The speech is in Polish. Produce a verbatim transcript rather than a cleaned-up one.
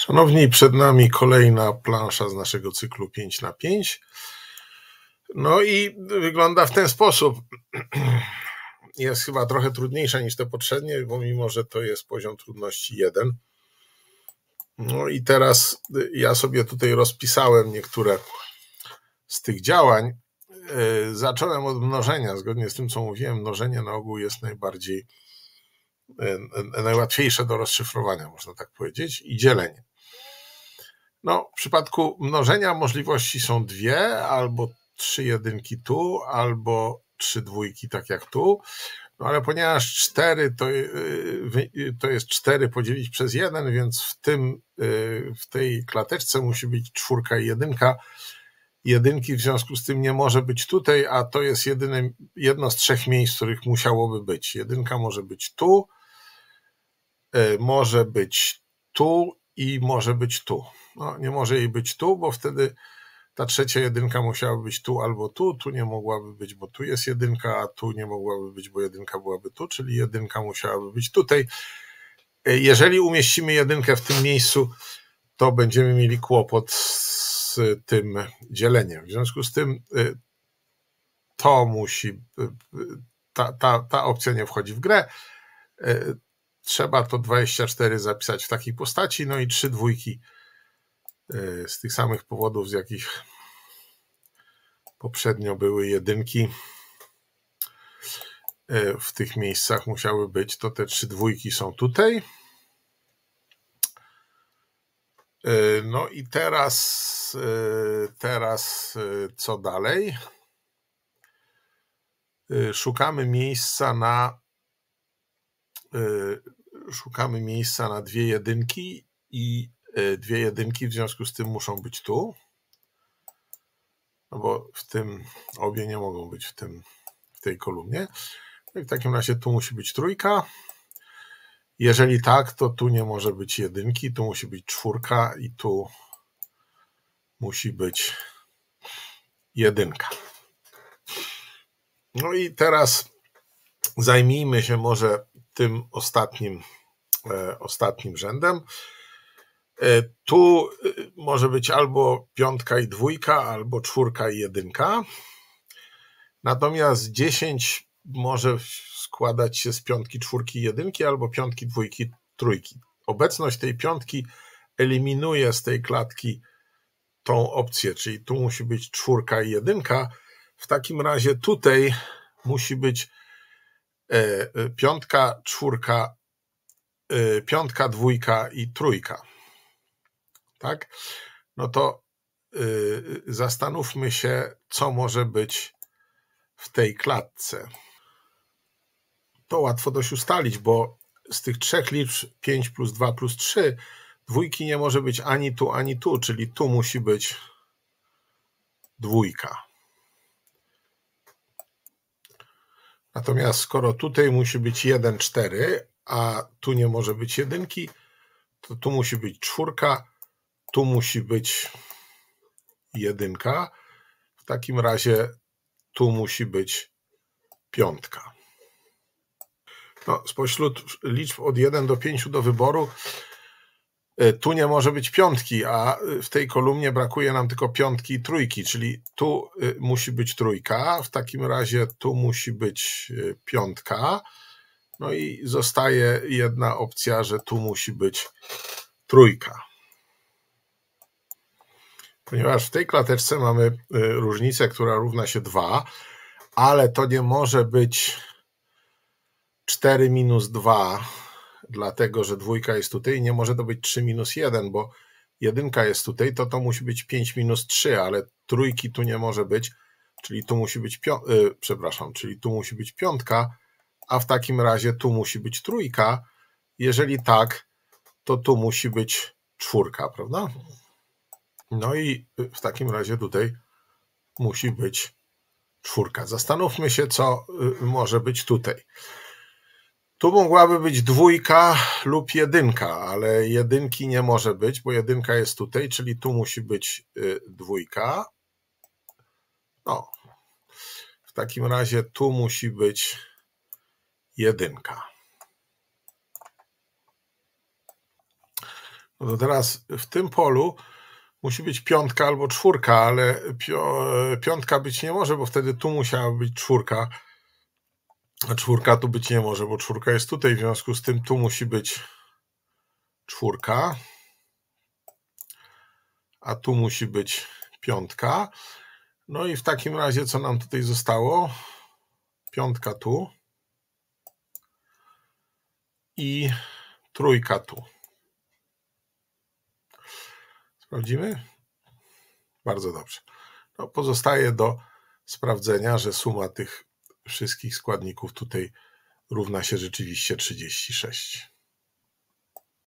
Szanowni, przed nami kolejna plansza z naszego cyklu pięć na pięć. No i wygląda w ten sposób. Jest chyba trochę trudniejsza niż te poprzednie, bo mimo, że to jest poziom trudności jeden. No i teraz ja sobie tutaj rozpisałem niektóre z tych działań. Zacząłem od mnożenia. Zgodnie z tym, co mówiłem, mnożenie na ogół jest najbardziej najłatwiejsze do rozszyfrowania, można tak powiedzieć, i dzielenie. No, w przypadku mnożenia możliwości są dwie, albo trzy jedynki tu, albo trzy dwójki, tak jak tu. No ale ponieważ cztery to, to jest cztery podzielić przez jeden, więc w tym, w tej klateczce musi być czwórka i jedynka. Jedynki w związku z tym nie może być tutaj, a to jest jedyne, jedno z trzech miejsc, w których musiałoby być. Jedynka może być tu, może być tu i może być tu. No, nie może jej być tu, bo wtedy ta trzecia jedynka musiałaby być tu albo tu, tu nie mogłaby być, bo tu jest jedynka, a tu nie mogłaby być, bo jedynka byłaby tu, czyli jedynka musiałaby być tutaj. Jeżeli umieścimy jedynkę w tym miejscu, to będziemy mieli kłopot z tym dzieleniem. W związku z tym to musi, ta, ta, ta opcja nie wchodzi w grę. Trzeba to dwadzieścia cztery zapisać w takiej postaci, no i trzy dwójki z tych samych powodów, z jakich poprzednio były jedynki, w tych miejscach musiały być, to te trzy dwójki są tutaj. No i teraz, teraz co dalej? Szukamy miejsca na szukamy miejsca na dwie jedynki i dwie jedynki w związku z tym muszą być tu. No bo w tym obie nie mogą być w tym, w tej kolumnie. No i w takim razie tu musi być trójka. Jeżeli tak, to tu nie może być jedynki, tu musi być czwórka i tu musi być jedynka. No i teraz zajmijmy się może tym ostatnim, e, ostatnim rzędem. E, tu może być albo piątka i dwójka, albo czwórka i jedynka. Natomiast dziesięć może składać się z piątki, czwórki i jedynki, albo piątki, dwójki, trójki. Obecność tej piątki eliminuje z tej klatki tą opcję, czyli tu musi być czwórka i jedynka. W takim razie tutaj musi być e, piątka, czwórka, e, piątka, dwójka i trójka. Tak? No to e, zastanówmy się, co może być w tej klatce. To łatwo dość ustalić, bo z tych trzech liczb pięć plus dwa plus trzy dwójki nie może być ani tu, ani tu, czyli tu musi być dwójka. Natomiast skoro tutaj musi być jeden, cztery, a tu nie może być jedynki, to tu musi być czwórka, tu musi być jedynka. W takim razie tu musi być piątka. No, spośród liczb od jeden do pięciu do wyboru tu nie może być piątki, a w tej kolumnie brakuje nam tylko piątki i trójki, czyli tu musi być trójka, w takim razie tu musi być piątka, no i zostaje jedna opcja, że tu musi być trójka. Ponieważ w tej klateczce mamy różnicę, która równa się dwa, ale to nie może być cztery minus dwa, dlatego że dwójka jest tutaj, nie może to być trzy minus jeden, bo jedynka jest tutaj, to to musi być pięć minus trzy, ale trójki tu nie może być, czyli tu musi być, yy, przepraszam, czyli tu musi być piątka, a w takim razie tu musi być trójka. Jeżeli tak, to tu musi być czwórka, prawda? No i w takim razie tutaj musi być czwórka. Zastanówmy się, co może być tutaj. Tu mogłaby być dwójka lub jedynka, ale jedynki nie może być, bo jedynka jest tutaj, czyli tu musi być dwójka. No, w takim razie tu musi być jedynka. No to teraz w tym polu musi być piątka albo czwórka, ale piątka być nie może, bo wtedy tu musiała być czwórka, a czwórka tu być nie może, bo czwórka jest tutaj, w związku z tym tu musi być czwórka, a tu musi być piątka. No i w takim razie co nam tutaj zostało? Piątka tu i trójka tu. Sprawdzimy? Bardzo dobrze. No, pozostaje do sprawdzenia, że suma tych wszystkich składników tutaj równa się rzeczywiście trzydzieści sześć.